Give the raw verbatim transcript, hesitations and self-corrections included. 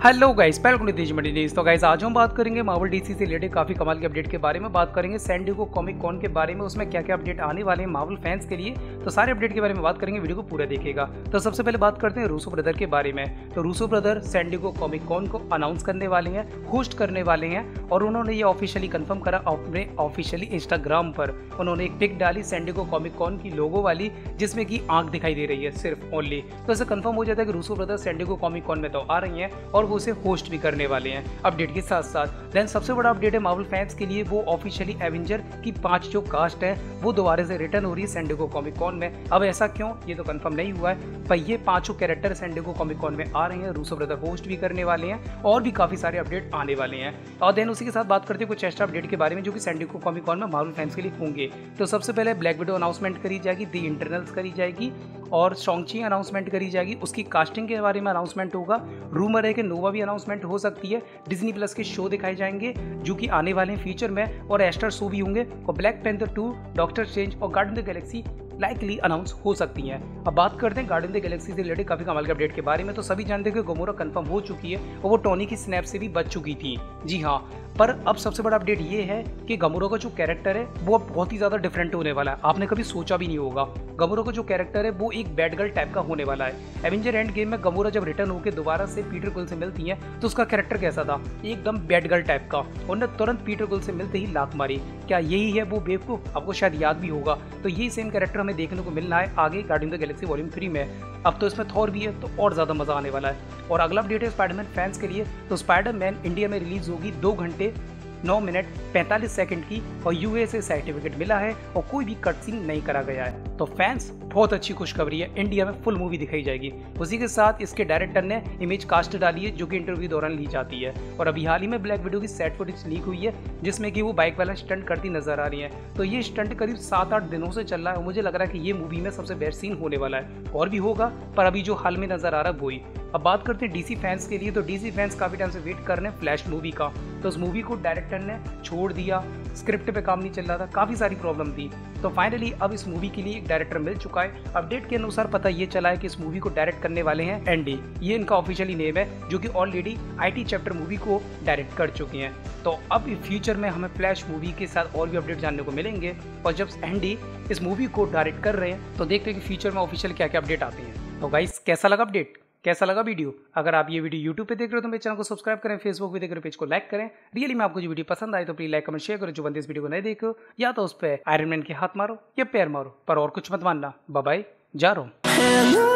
Hello guys, welcome to Tej Mandi news. तो guys आज हम बात करेंगे मार्वल डीसी से रिलेटेड काफी कमाल के अपडेट के बारे में। बात करेंगे सैन डिएगो कॉमिक कॉन के बारे में, उसमें क्या क्या अपडेट आने वाले हैं मार्वल फैंस के लिए। तो सारे अपडेट के बारे में बात करेंगे, वीडियो को पूरा देखिएगा। तो सबसे पहले बात करते हैं रूसो ब्रदर के बारे में। तो Russo brother San Diego comic con को अनाउंस करने वाले हैं, होस्ट करने वाले हैं, और उन्होंने ये ऑफिशियली कंफर्म करा अपने ऑफिशियली इंस्टाग्राम पर। उन्होंने एक पिक डाली सैन डिएगो कॉमिक कॉन की लोगो वाली, जिसमें की आंख दिखाई दे रही है सिर्फ ओनली। तो ऐसा कंफर्म हो जाता है कि Russo brother San Diego comic con में तो आ रही हैं और वो उसे होस्ट भी करने वाले हैं अपडेट के साथ साथ। देन सबसे बड़ा अपडेट है मार्वल फैंस के लिए, वो ऑफिशियली एवेंजर की पांच जो कास्ट है वो दोबारा से रिटर्न हो रही है सैन डिएगो कॉमिक कॉन में। अब ऐसा क्यों, ये तो कंफर्म नहीं हुआ है, पर ये पांचों character San Diego comic con में आ रहे हैं। रूसो ब्रदर होस्ट भी करने वाले हैं और भी काफी सारे अपडेट आने वाले हैं। और देन उसी के साथ बात करते हैं कुछ एक्स्ट्रा अपडेट के बारे में जो कि San Diego comic con Marvel मार्वल फैंस के लिए होंगे। तो सबसे पहले ब्लैक विडो अनाउंसमेंट करी जाएगी, दी इंटरनल्स करी जाएगी और शॉन्ग-ची अनाउंसमेंट करी जाएगी। उसकी कास्टिंग के बारे में अनाउंसमेंट होगा। रूमर है कि नोवा भी अनाउंसमेंट हो सकती है। डिज्नी प्लस के शो दिखाए जाएंगे जो कि आने वाले हैं फ्यूचर में, और एस्टर शो भी होंगे, और black panther two, doctor strange और guardian of the galaxy likely announce हो सकती हैं। अब बात करते हैं गार्डियन ऑफ द गैलेक्सी से रिलेटेड काफी कमाल के अपडेट के बारे में। तो सभी जानते हैं कि गोमोरा कंफर्म हो चुकी है और वो टोनी की स्नैप से भी बच चुकी थी। जी हाँ, पर अब सबसे बड़ा अपडेट ये है कि गमोरा का जो कैरेक्टर है वो अब बहुत ही ज्यादा डिफरेंट होने वाला है। आपने कभी सोचा भी नहीं होगा, गमोरा का जो कैरेक्टर है वो एक बैड गर्ल टाइप का होने वाला है। एवेंजर एंड गेम में गमोरा जब रिटर्न होकर दोबारा से पीटर क्विल से मिलती है तो उसका कैरेक्टर कैसा था, एकदम बैड गर्ल टाइप का, और ने तुरंत पीटर क्विल से मिलते ही लात मारी। क्या यही है वो बेवकूफ? आपको शायद याद भी होगा। तो यही सेम कैरेक्टर हमें देखने को मिलना है आगे guardian of the galaxy volume three में। अब तो इसमें थॉर भी है तो और ज्यादा मजा आने वाला है। और अगला अपडेट है स्पाइडरमैन फैंस के लिए। तो स्पाइडरमैन इंडिया में रिलीज होगी दो घंटे नौ मिनट पैंतालीस सेकंड की, और यूए से सर्टिफिकेट मिला है और कोई भी कट सीन नहीं करा गया है। तो फैंस बहुत अच्छी खुशखबरी है, इंडिया में फुल मूवी दिखाई जाएगी। उसी के साथ इसके डायरेक्टर ने इमेज कास्ट डाली है जो कि इंटरव्यू दौरान ली जाती है। और अभी हाल ही में ब्लैक विडो की सेट फुटेज लीक हुई है जिसमें कि वो बाइक वाला स्टंट करती नजर आ रही है। तो ये स्टंट करीब सात आठ दिनों से चल रहा है और मुझे लग रहा है कि ये मूवी में सबसे बेस्ट सीन होने वाला है। और भी होगा, पर अभी जो हाल में नजर आ रहा है वही। अब बात करते हैं डीसी फैंस के लिए। तो डीसी फैंस काफी टाइम से वेट कर रहे हैं फ्लैश मूवी का। तो उस मूवी को डायरेक्टर ने छोड़ दिया, स्क्रिप्ट पे काम नहीं चल रहा था, काफी सारी प्रॉब्लम थी। तो फाइनली अब इस मूवी के लिए एक डायरेक्टर मिल चुका है। अपडेट के अनुसार पता ये चला है कि इस मूवी को डायरेक्ट करने वाले हैं एनडी, ये इनका ऑफिशियली नेम है, जो कि ऑलरेडी आईटी चैप्टर मूवी को डायरेक्ट कर चुके हैं। तो अब फ्यूचर में हमें फ्लैश मूवी के साथ और भी अपडेट जानने को मिलेंगे। और जब एनडी इस मूवी को डायरेक्ट कर रहे हैं तो देखते हैं कि फ्यूचर में ऑफिशियल क्या क्या अपडेट आते हैं। तो गाइस, कैसा लगा अपडेट, कैसा लगा वीडियो? अगर आप ये वीडियो यूट्यूब पे देख रहे हो तो मेरे चैनल को सब्सक्राइब करें, फेसबुक पे देख रहे हो पेज को लाइक करें। रियली में आपको जो वीडियो पसंद आए तो प्लीज लाइक कमेंट शेयर करो। जो बंदे इस वीडियो को नहीं देखो, या तो उस पर आयरन मैन के हाथ मारो या पैर मारो, पर और कुछ मत मानना। बाय बाय, जा रहा हूँ।